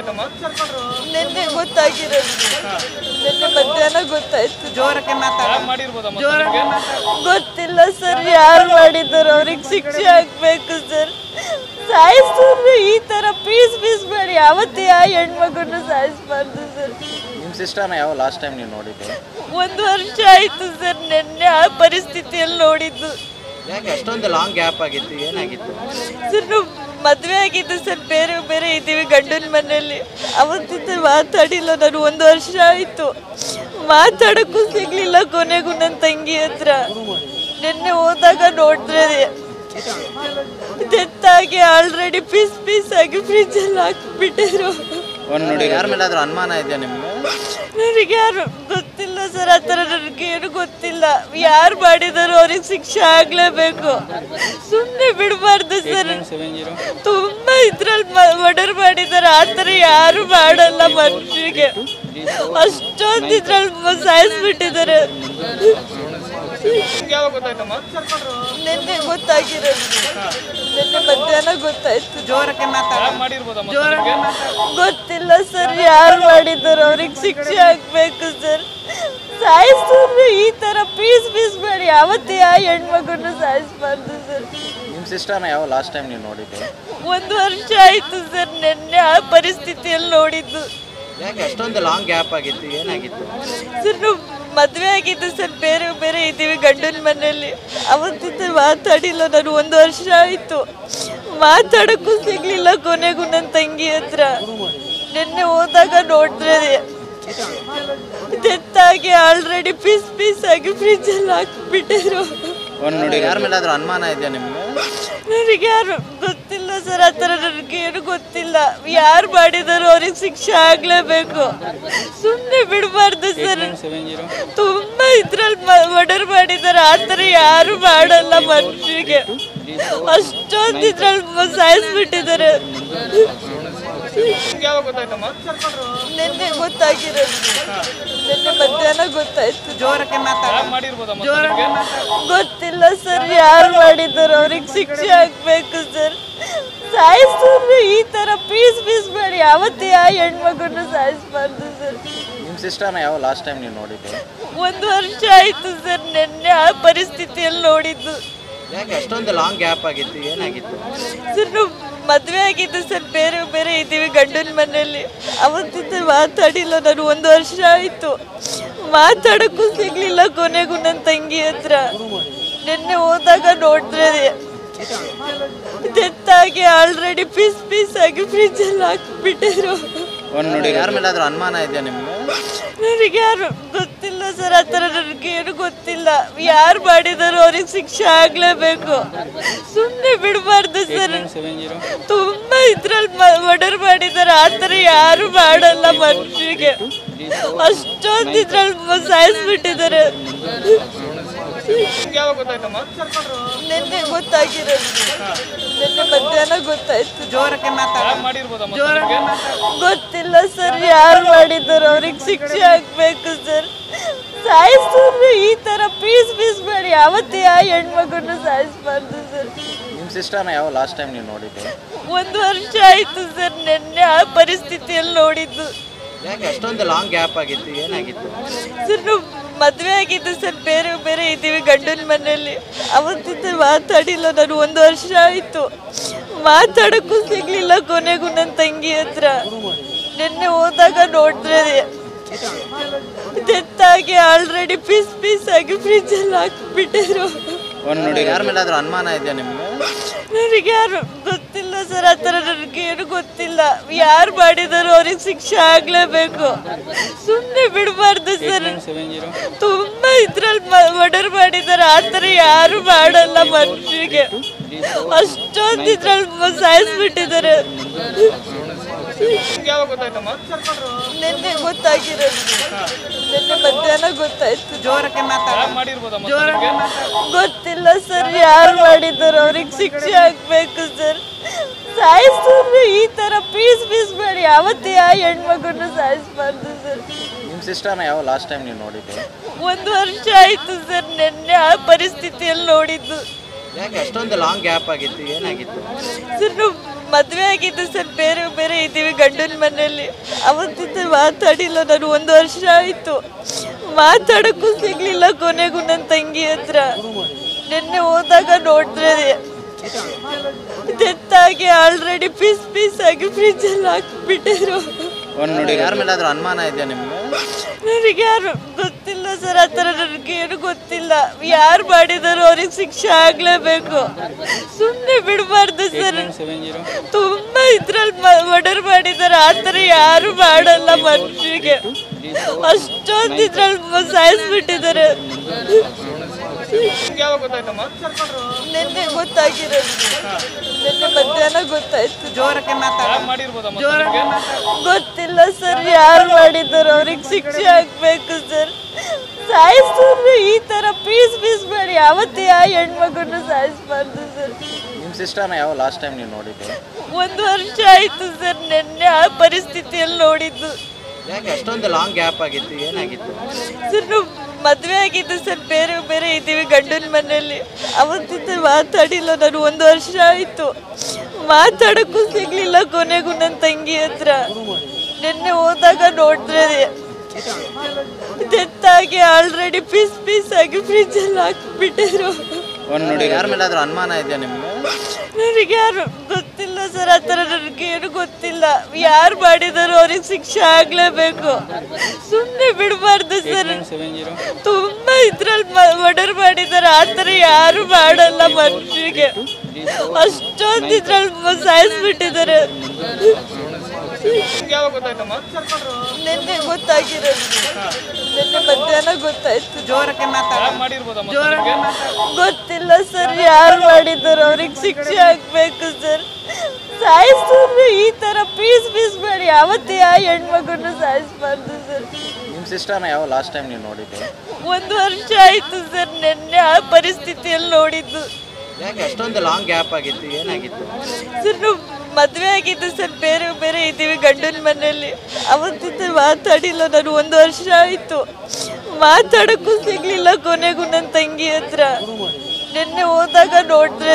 ನಿನ್ನೆ ಗೊತ್ತಾಗಿರೋದು, ನಿನ್ನೆ ಮಧ್ಯಾಹ್ನ ಗೊತ್ತಾಯ್ತು. ಜೋರಕ್ಕೆ ಗೊತ್ತಿಲ್ಲ ಸರ್, ಯಾರು ಮಾಡಿದ್ದಾರೆ ಅವ್ರಿಗೆ ಶಿಕ್ಷೆ ಆಗ್ಬೇಕು ಸರ್. ಸಾಯಿಸಿದ್ರು ಈ ತರ ಪೀಸ್ ಮಾಡಿ ಯಾವತ್ತೇ ಆ ಹೆಣ್ಮಗುನ ಸಾಯಿಸಬಾರ್ದು ಸರ್. ನಿಮ್ಮ ಸಿಸ್ಟರ್ನ ಯಾವ ಲಾಸ್ಟ್ ಟೈಮ್ ನೀವು ನೋಡಿದ್ದು? 1 ವರ್ಷ ಆಯ್ತು ಸರ್, ನಿನ್ನೆ ಆ ಪರಿಸ್ಥಿತಿಯಲ್ಲಿ ನೋಡಿದ್ದು. ಯಾಕೆ ಅಷ್ಟೊಂದು ಲಾಂಗ್ ಗ್ಯಾಪ್ ಆಗಿತ್ತು, ಏನಾಗಿತ್ತು ಸರ್? ನಾವು ಮದುವೆ ಆಗಿದ್ದು ಸರ್, ಬೇರೆ ಇದ್ದೀವಿ ಗಂಡನ ಮನೆಯಲ್ಲಿ. ಅವತ್ತಿಂದ ಮಾತಾಡಿಲ್ಲ ನಾನು, 1 ವರ್ಷ ಆಯ್ತು, ಮಾತಾಡೋಕ್ಕೂ ಸಿಗ್ಲಿಲ್ಲ. ಕೊನೆಗೂ ನನ್ನ ತಂಗಿ ಹತ್ರ ನಿನ್ನೆ ಹೋದಾಗ ನೋಡಿದ್ರೆ ಡೆತ್ ಆಗಿ ಆಲ್ರೆಡಿ ಪೀಸ್ ಆಗಿ ಫ್ರಿಜ್ ಅಲ್ಲಿ ಹಾಕ್ಬಿಟ್ಟಿದ್ರು. ಯಾರ ಮೇಲಾದ್ರೂ ಅನುಮಾನ ಇದೆಯಾ ನಿಮ್ಗೆ? ನನಗೆ ಯಾರು ಗೊತ್ತಿಲ್ಲ ಸರ್, ಆ ಥರ ನನಗೆ ಏನು ಗೊತ್ತಿಲ್ಲ. ಯಾರು ಮಾಡಿದಾರೋ ಅವ್ರಿಗೆ ಶಿಕ್ಷೆ ಆಗ್ಲೇಬೇಕು, ಸುಮ್ಮನೆ ಬಿಡಬಾರ್ದು ಸರ್. ತುಂಬಾ ಇದ್ರಲ್ಲಿ ಮರ್ಡರ್ ಮಾಡಿದಾರೆ, ಆ ಥರ ಯಾರು ಮಾಡಲ್ಲ ಮನುಷ್ಯರಿಗೆ. ಅಷ್ಟೊಂದು ಇದ್ರಲ್ಲಿ ಸಾಯಿಸ್ಬಿಟ್ಟಿದ್ದಾರೆ. ನಿನ್ನೆ ಗೊತ್ತಾಗಿರೋದು, ನಿನ್ನೆ ಮಧ್ಯಾಹ್ನ ಗೊತ್ತಾಯ್ತು. ಜೋರಕ್ಕೆ ಗೊತ್ತಿಲ್ಲ ಸರ್, ಯಾರು ಮಾಡಿದಾರೋ ಅವ್ರಿಗೆ ಶಿಕ್ಷೆ ಆಗ್ಬೇಕು ಸರ್. ಸಾಯಿಸಿದ್ರು ಈ ತರ ಪೀಸ್ ಮಾಡಿ ಯಾವತ್ತೇ ಆ ಹೆಣ್ಮಗುನ ಸಾಯಿಸಬಾರ್ದು ಸರ್. ನಿಮ್ಮ ಸಿಸ್ಟರ್ನ ಯಾವ ಲಾಸ್ಟ್ ಟೈಮ್ ನೀವು ನೋಡಿದ್ದು? 1 ವರ್ಷ ಆಯ್ತು ಸರ್, ನಿನ್ನೆ ಆ ಪರಿಸ್ಥಿತಿಯಲ್ಲಿ ನೋಡಿದ್ದು. ಯಾಕೆ ಅಷ್ಟೊಂದು ಲಾಂಗ್ ಗ್ಯಾಪ್ ಆಗಿತ್ತು, ಏನಾಗಿತ್ತು ಸರ್? ನಾವು ಮದುವೆ ಆಗಿದ್ದು ಸರ್, ಬೇರೆ ಇದ್ದೀವಿ ಗಂಡನ ಮನೆಯಲ್ಲಿ. ಅವತ್ತಿಂದ ಮಾತಾಡಿಲ್ಲ ನಾನು, 1 ವರ್ಷ ಆಯ್ತು, ಮಾತಾಡೋಕ್ಕೂ ಸಿಗ್ಲಿಲ್ಲ. ಕೊನೆಗೂ ನನ್ನ ತಂಗಿ ಹತ್ರ ನಿನ್ನೆ ಹೋದಾಗ ನೋಡಿದ್ರೆ ಡೆತ್ ಆಗಿ ಆಲ್ರೆಡಿ ಪೀಸ್ ಆಗಿ ಫ್ರಿಜ್ ಅಲ್ಲಿ ಹಾಕ್ಬಿಟ್ಟಿದ್ರು. ಯಾರ ಮೇಲಾದ್ರೂ ಅನುಮಾನ ಇದೆಯಾ ನಿಮ್ಗೆ? ನನಗೆ ಯಾರು ಗೊತ್ತಿಲ್ಲ ಸರ್, ಆ ಥರ ನನಗೆ ಏನು ಗೊತ್ತಿಲ್ಲ. ಯಾರು ಮಾಡಿದಾರೋ ಅವ್ರಿಗೆ ಶಿಕ್ಷೆ ಆಗ್ಲೇಬೇಕು, ಸುಮ್ಮನೆ ಬಿಡಬಾರ್ದು ಸರ್. ತುಂಬಾ ಇದ್ರಲ್ಲಿ ಮರ್ಡರ್ ಮಾಡಿದಾರೆ, ಆ ಥರ ಯಾರು ಮಾಡಲ್ಲ ಮನುಷ್ಯರಿಗೆ. ಅಷ್ಟೊಂದು ಇದ್ರಲ್ಲಿ ಸಾಯಿಸ್ಬಿಟ್ಟಿದ್ದಾರೆ. ನಿನ್ನೆ ಗೊತ್ತಾಗಿರೋದು, ನಿನ್ನೆ ಮಧ್ಯಾಹ್ನ ಗೊತ್ತಾಯ್ತು. ಜೋರಕ್ಕೆ ಗೊತ್ತಿಲ್ಲ ಸರ್, ಯಾರು ಮಾಡಿದಾರೋ ಅವ್ರಿಗೆ ಶಿಕ್ಷೆ ಆಗ್ಬೇಕು ಸರ್. ಸಾಯಿಸಿದ್ರು ಈ ತರ ಪೀಸ್ ಮಾಡಿ ಯಾವತ್ತೇ ಆ ಹೆಣ್ಮಗುನ ಸಾಯಿಸಬಾರ್ದು ಸರ್. ನಿಮ್ಮ ಸಿಸ್ಟರ್ನ ಯಾವ ಲಾಸ್ಟ್ ಟೈಮ್ ನೀವು ನೋಡಿದ್ದು? 1 ವರ್ಷ ಆಯ್ತು ಸರ್, ನಿನ್ನೆ ಆ ಪರಿಸ್ಥಿತಿಯಲ್ಲಿ ನೋಡಿದ್ದು. ಯಾಕೆ ಅಷ್ಟೊಂದು ಲಾಂಗ್ ಗ್ಯಾಪ್ ಆಗಿತ್ತು, ಏನಾಗಿತ್ತು ಸರ್? ನಾವು ಮದುವೆ ಆಗಿದ್ದು ಸರ್, ಬೇರೆ ಇದ್ದೀವಿ ಗಂಡನ ಮನೆಯಲ್ಲಿ. ಅವತ್ತಿಂದ ಮಾತಾಡಿಲ್ಲ ನಾನು, 1 ವರ್ಷ ಆಯ್ತು, ಮಾತಾಡೋಕ್ಕೂ ಸಿಗ್ಲಿಲ್ಲ. ಕೊನೆಗೂ ನನ್ನ ತಂಗಿ ಹತ್ರ ನಿನ್ನೆ ಹೋದಾಗ ನೋಡಿದ್ರೆ ಡೆತ್ ಆಗಿ ಆಲ್ರೆಡಿ ಪೀಸ್ ಆಗಿ ಫ್ರಿಜ್ ಅಲ್ಲಿ ಹಾಕ್ಬಿಟ್ಟಿದ್ರು. ಯಾರ ಮೇಲಾದ್ರೂ ಅನುಮಾನ ಇದೆಯಾ ನಿಮ್ಗೆ? ನನಗೆ ಯಾರು ಗೊತ್ತಿಲ್ಲ ಸರ್, ಆ ಥರ ನನಗೆ ಏನು ಗೊತ್ತಿಲ್ಲ. ಯಾರು ಮಾಡಿದಾರೋ ಅವ್ರಿಗೆ ಶಿಕ್ಷೆ ಆಗ್ಲೇಬೇಕು, ಸುಮ್ಮನೆ ಬಿಡಬಾರ್ದು ಸರ್. ತುಂಬಾ ಇದ್ರಲ್ಲಿ ಮರ್ಡರ್ ಮಾಡಿದಾರೆ, ಆ ಥರ ಯಾರು ಮಾಡಲ್ಲ ಮನುಷ್ಯರಿಗೆ. ಅಷ್ಟೊಂದು ಇದ್ರಲ್ಲಿ ಸಾಯಿಸ್ಬಿಟ್ಟಿದ್ದಾರೆ. ನಿನ್ನೆ ಗೊತ್ತಾಗಿರೋದು, ನಿನ್ನೆ ಮಧ್ಯಾಹ್ನ ಗೊತ್ತಾಯ್ತು. ಜೋರಕ್ಕೆ ಗೊತ್ತಿಲ್ಲ ಸರ್, ಯಾರು ಮಾಡಿದಾರೋ ಅವ್ರಿಗೆ ಶಿಕ್ಷೆ ಆಗ್ಬೇಕು ಸರ್. ಸಾಯಿಸಿದ್ರು ಈ ತರ ಪೀಸ್ ಮಾಡಿ ಯಾವತ್ತೇ ಆ ಹೆಣ್ಮಗುನ ಸಾಯಿಸಬಾರ್ದು ಸರ್. ನಿಮ್ಮ ಸಿಸ್ಟರ್ನ ಯಾವ ಲಾಸ್ಟ್ ಟೈಮ್ ನೀವು ನೋಡಿದ್ದು? 1 ವರ್ಷ ಆಯ್ತು ಸರ್, ನಿನ್ನೆ ಆ ಪರಿಸ್ಥಿತಿಯಲ್ಲಿ ನೋಡಿದ್ದು. ಯಾಕೆ ಅಷ್ಟೊಂದು ಲಾಂಗ್ ಗ್ಯಾಪ್ ಆಗಿತ್ತು, ಏನಾಗಿತ್ತು ಸರ್? ನಾವು ಮದುವೆ ಆಗಿದ್ದು ಸರ್, ಬೇರೆ ಇದ್ದೀವಿ ಗಂಡನ ಮನೆಯಲ್ಲಿ. ಅವತ್ತಿಂದ ಮಾತಾಡಿಲ್ಲ ನಾನು, 1 ವರ್ಷ ಆಯ್ತು, ಮಾತಾಡೋಕ್ಕೂ ಸಿಗ್ಲಿಲ್ಲ. ಕೊನೆಗೂ ನನ್ನ ತಂಗಿ ಹತ್ರ ನಿನ್ನೆ ಹೋದಾಗ ನೋಡಿದ್ರೆ ಡೆತ್ ಆಗಿ ಆಲ್ರೆಡಿ ಪೀಸ್ ಆಗಿ ಫ್ರಿಜ್ ಅಲ್ಲಿ ಹಾಕ್ಬಿಟ್ಟಿದ್ರು. ಯಾರ ಮೇಲಾದ್ರೂ ಅನುಮಾನ ಇದೆಯಾ ನಿಮ್ಗೆ? ನನಗೆ ಯಾರು ಗೊತ್ತಿಲ್ಲ ಸರ್, ಆ ಥರ ನನಗೆ ಏನು ಗೊತ್ತಿಲ್ಲ. ಯಾರು ಮಾಡಿದಾರೋ ಅವ್ರಿಗೆ ಶಿಕ್ಷೆ ಆಗ್ಲೇಬೇಕು, ಸುಮ್ಮನೆ ಬಿಡಬಾರ್ದು ಸರ್. ತುಂಬಾ ಇದ್ರಲ್ಲಿ ಮರ್ಡರ್ ಮಾಡಿದಾರೆ, ಆ ಥರ ಯಾರು ಮಾಡಲ್ಲ ಮನುಷ್ಯರಿಗೆ. ಅಷ್ಟೊಂದು ಇದ್ರಲ್ಲಿ ಸಾಯಿಸ್ಬಿಟ್ಟಿದ್ದಾರೆ. ನಿನ್ನೆ ಗೊತ್ತಾಗಿರೋದು, ನಿನ್ನೆ ಮಧ್ಯಾಹ್ನ ಗೊತ್ತಾಯ್ತು. ಜೋರಕ್ಕೆ ಗೊತ್ತಿಲ್ಲ ಸರ್, ಯಾರು ಮಾಡಿದಾರೋ ಅವ್ರಿಗೆ ಶಿಕ್ಷೆ ಆಗ್ಬೇಕು ಸರ್. ಸಾಯಿಸಿದ್ರು ಈ ತರ ಪೀಸ್ ಮಾಡಿ ಯಾವತ್ತೇ ಆ ಹೆಣ್ಮಗುನ ಸಾಯಿಸಬಾರ್ದು ಸರ್. ನಿಮ್ಮ ಸಿಸ್ಟರ್ನ ಯಾವ ಲಾಸ್ಟ್ ಟೈಮ್ ನೀವು ನೋಡಿದ್ದು? 1 ವರ್ಷ ಆಯ್ತು ಸರ್, ನಿನ್ನೆ ಆ ಪರಿಸ್ಥಿತಿಯಲ್ಲಿ ನೋಡಿದ್ದು. ಯಾಕೆ ಅಷ್ಟೊಂದು ಲಾಂಗ್ ಗ್ಯಾಪ್ ಆಗಿತ್ತು, ಏನಾಗಿತ್ತು ಸರ್? ನಾವು ಮದುವೆ ಆಗಿದ್ದು ಸರ್, ಬೇರೆ ಬೇರೆ ಇದ್ದೀವಿ ಗಂಡನ ಮನೆಯಲ್ಲಿ. ಅವತ್ತಿಂದ ಮಾತಾಡಿಲ್ಲ ನಾನು, 1 ವರ್ಷ ಆಯಿತು. ಮಾತಾಡೋಕ್ಕೂ ಸಿಗ್ಲಿಲ್ಲ. ಕೊನೆಗೂ ನನ್ನ ತಂಗಿ ಹತ್ರ ನಿನ್ನೆ ಹೋದಾಗ ನೋಡಿದ್ರೆ ಡೆತ್ ಆಗಿ ಆಲ್ರೆಡಿ ಪೀಸ್ ಆಗಿ ಫ್ರಿಜ್ಜಲ್ಲಿ ಹಾಕ್ಬಿಟ್ಟಿರು. ಯಾರ ಮೇಲಾದ್ರೂ ಅನುಮಾನ ಇದೆಯಾ ನಿಮ್ಗೆ? ನನಗೆ ಯಾರು ಗೊತ್ತಿಲ್ಲ ಸರ್, ಆ ಥರ ನನಗೆ ಏನು ಗೊತ್ತಿಲ್ಲ. ಯಾರು ಮಾಡಿದಾರೋ ಅವ್ರಿಗೆ ಶಿಕ್ಷೆ ಆಗ್ಲೇಬೇಕು. ಸುಮ್ಮನೆ ಬಿಡಬಾರ್ದು ಸರ್. ತುಂಬಾ ಇದ್ರಲ್ಲಿ ಮರ್ಡರ್ ಮಾಡಿದಾರೆ. ಆ ಥರ ಯಾರು ಮಾಡಲ್ಲ ಮನುಷ್ಯರಿಗೆ. ಅಷ್ಟೊಂದು ಇದ್ರಲ್ಲಿ ಸಾಯಿಸ್ಬಿಟ್ಟಿದ್ದಾರೆ. ನಿನ್ನೆ ಗೊತ್ತಾಗಿರೋದು, ನಿನ್ನೆ ಮಧ್ಯಾಹ್ನ ಗೊತ್ತಾಯ್ತು. ಗೊತ್ತಿಲ್ಲ ಸರ್, ಯಾರು ಮಾಡಿದಾರೋ ಅವ್ರಿಗೆ ಶಿಕ್ಷೆ ಆಗ್ಬೇಕು ಸರ್. ಸಾಯಿಸಿದ್ರೆ ಈ ತರ ಪೀಸ್ ಮಾಡಿ ಯಾವತ್ತೇ ಆ ಹೆಣ್ಮಗುನ ಸಾಯಿಸ್ಬಾರ್ದು ಸರ್. ನಿಮ್ಮ ಸಿಸ್ಟರ್ನ ಯಾವ ಲಾಸ್ಟ್ ಟೈಮ್ ನೀವು ನೋಡಿದ್ದು? 1 ವರ್ಷ ಆಯ್ತು ಸರ್. ನಿನ್ನೆ ಆ ಪರಿಸ್ಥಿತಿಯಲ್ಲಿ ನೋಡಿದ್ದು. ಯಾಕೆ ಅಷ್ಟೊಂದು ಲಾಂಗ್ ಗ್ಯಾಪ್ ಆಗಿತ್ತು? ಏನಾಗಿತ್ತು ಸರ್? ನಾವು ಮದುವೆ ಆಗಿದ್ದು ಸರ್, ಬೇರೆ ಬೇರೆ ಇದ್ದೀವಿ ಗಂಡನ ಮನೆಯಲ್ಲಿ. ಅವತ್ತಿಂದ ಮಾತಾಡಿಲ್ಲ ನಾನು, 1 ವರ್ಷ ಆಯಿತು. ಮಾತಾಡೋಕ್ಕೂ ಸಿಗ್ಲಿಲ್ಲ. ಕೊನೆಗೂ ನನ್ನ ತಂಗಿ ಹತ್ರ ನಿನ್ನೆ ಹೋದಾಗ ನೋಡಿದ್ರೆ ಡೆತ್ ಆಗಿ ಆಲ್ರೆಡಿ ಪೀಸ್ ಆಗಿ ಫ್ರಿಜ್ಜಲ್ಲಿ ಹಾಕ್ಬಿಟ್ಟಿರು. ಯಾರ ಮೇಲಾದ್ರೂ ಅನುಮಾನ ಇದೆಯಾ ನಿಮ್ಗೆ? ನನಗೆ ಯಾರು ಗೊತ್ತಿಲ್ಲ ಸರ್, ಆ ಥರ ನನಗೆ ಏನು ಗೊತ್ತಿಲ್ಲ. ಯಾರು ಮಾಡಿದಾರೋ ಅವ್ರಿಗೆ ಶಿಕ್ಷೆ ಆಗ್ಲೇಬೇಕು. ಸುಮ್ಮನೆ ಬಿಡಬಾರ್ದು ಸರ್. ತುಂಬಾ ಇದ್ರಲ್ಲಿ ಮರ್ಡರ್ ಮಾಡಿದಾರೆ. ಆ ಥರ ಯಾರು ಮಾಡಲ್ಲ ಮನುಷ್ಯರಿಗೆ. ಅಷ್ಟೊಂದು ಇದ್ರಲ್ಲಿ ಸಾಯಿಸ್ಬಿಟ್ಟಿದ್ದಾರೆ. ನಿನ್ನೆ ಗೊತ್ತಾಗಿರೋದು, ನಿನ್ನೆ ಮಧ್ಯಾಹ್ನ ಗೊತ್ತಾಯ್ತು. ಗೊತ್ತಿಲ್ಲ ಸರ್, ಯಾರು ಮಾಡಿದಾರೋ ಅವ್ರಿಗೆ ಶಿಕ್ಷೆ ಆಗ್ಬೇಕು ಸರ್. ಸಾಯಿಸಿದ್ರೆ ಈ ತರ ಪೀಸ್ ಮಾಡಿ ಯಾವತ್ತೇ ಆ ಹೆಣ್ಮಗುನ ಸಾಯಿಸ್ಬಾರ್ದು ಸರ್. ನಿಮ್ಮ ಸಿಸ್ಟರ್ನ ಯಾವ ಲಾಸ್ಟ್ ಟೈಮ್ ನೀವು ನೋಡಿದ್ದು? 1 ವರ್ಷ ಆಯ್ತು ಸರ್. ನಿನ್ನೆ ಆ ಪರಿಸ್ಥಿತಿಯಲ್ಲಿ ನೋಡಿದ್ದು. ಯಾಕೆ ಅಷ್ಟೊಂದು ಲಾಂಗ್ ಗ್ಯಾಪ್ ಆಗಿತ್ತು? ಏನಾಗಿತ್ತು ಸರ್? ನಾವು ಮದುವೆ ಆಗಿದ್ದು ಸರ್, ಬೇರೆ ಬೇರೆ ಇದ್ದೀವಿ ಗಂಡನ ಮನೆಯಲ್ಲಿ. ಅವತ್ತಿಂದ ಮಾತಾಡಿಲ್ಲ ನಾನು, 1 ವರ್ಷ ಆಯಿತು. ಮಾತಾಡೋಕ್ಕೂ ಸಿಗ್ಲಿಲ್ಲ. ಕೊನೆಗೂ ನನ್ನ ತಂಗಿ ಹತ್ರ ನಿನ್ನೆ ಹೋದಾಗ ನೋಡಿದ್ರೆ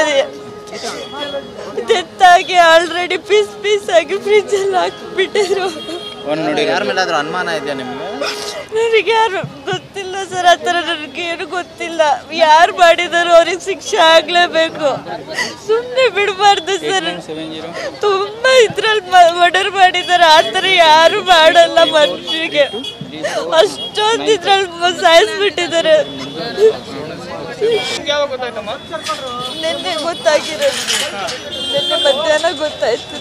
ಡೆತ್ ಆಗಿ ಆಲ್ರೆಡಿ ಪೀಸ್ ಆಗಿ ಫ್ರಿಜ್ಜಲ್ಲಿ ಹಾಕ್ಬಿಟ್ಟಿರು. ಯಾರ ಮೇಲಾದ್ರೂ ಅನುಮಾನ ಇದೆಯಾ ನಿಮ್ಗೆ? ನನಗೆ ಯಾರು ಗೊತ್ತಿಲ್ಲ ಸರ್, ಆ ಥರ ನನಗೆ ಏನು ಗೊತ್ತಿಲ್ಲ. ಯಾರು ಮಾಡಿದಾರೋ ಅವ್ರಿಗೆ ಶಿಕ್ಷೆ ಆಗ್ಲೇಬೇಕು. ಸುಮ್ಮನೆ ಬಿಡಬಾರ್ದು ಸರ್. ತುಂಬಾ ಇದ್ರಲ್ಲಿ ಮರ್ಡರ್ ಮಾಡಿದಾರೆ. ಆ ಥರ ಯಾರು ಮಾಡಲ್ಲ ಮನುಷ್ಯರಿಗೆ. ಅಷ್ಟೊಂದು ಇದ್ರಲ್ಲಿ ಸಾಯಿಸ್ಬಿಟ್ಟಿದ್ದಾರೆ. ನಿನ್ನೆ ಗೊತ್ತಾಗಿರೋದು, ನಿನ್ನೆ ಮಧ್ಯಾಹ್ನ ಗೊತ್ತಾಯ್ತು.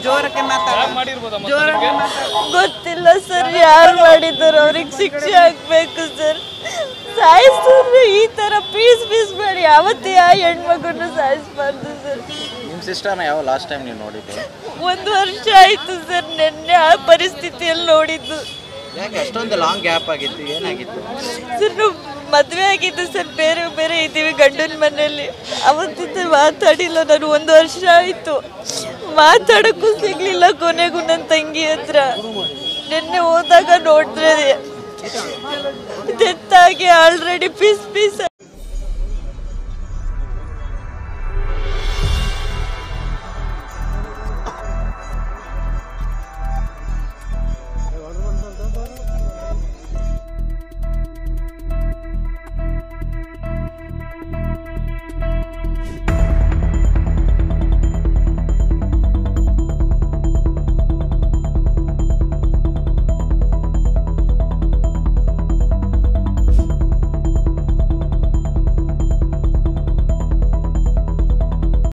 ಗೊತ್ತಿಲ್ಲ ಸರ್, ಯಾರು ಮಾಡಿದಾರೋ ಅವ್ರಿಗೆ ಶಿಕ್ಷೆ ಆಗ್ಬೇಕು ಸರ್. ಸಾಯಿಸಿದ್ರೆ ಈ ತರ ಪೀಸ್ ಮಾಡಿ ಯಾವತ್ತೇ ಆ ಹೆಣ್ಮಗುನ ಸಾಯಿಸ್ಬಾರ್ದು ಸರ್. ನಿಮ್ಮ ಸಿಸ್ಟರ್ನ ಯಾವ ಲಾಸ್ಟ್ ಟೈಮ್ ನೀವು ನೋಡಿದ್ದು? 1 ವರ್ಷ ಆಯ್ತು ಸರ್. ನಿನ್ನೆ ಆ ಪರಿಸ್ಥಿತಿಯಲ್ಲಿ ನೋಡಿದ್ದು. ಯಾಕೆ ಅಷ್ಟೊಂದು ಲಾಂಗ್ ಗ್ಯಾಪ್ ಆಗಿತ್ತು? ಏನಾಗಿತ್ತು ಸರ್? ನಾವು ಮದುವೆ ಆಗಿದ್ದು ಸರ್, ಬೇರೆ ಬೇರೆ ಇದ್ದೀವಿ ಗಂಡನ ಮನೆಯಲ್ಲಿ. ಅವತ್ತಿಂದ ಮಾತಾಡಿಲ್ಲ ನಾನು, 1 ವರ್ಷ ಆಯಿತು. ಮಾತಾಡೋಕ್ಕೂ ಸಿಗ್ಲಿಲ್ಲ. ಕೊನೆಗೂ ನನ್ನ ತಂಗಿ ಹತ್ರ ನಿನ್ನೆ ಹೋದಾಗ ನೋಡಿದ್ರೆ ಡೆತ್ ಆಗಿ ಆಲ್ರೆಡಿ ಪೀಸ್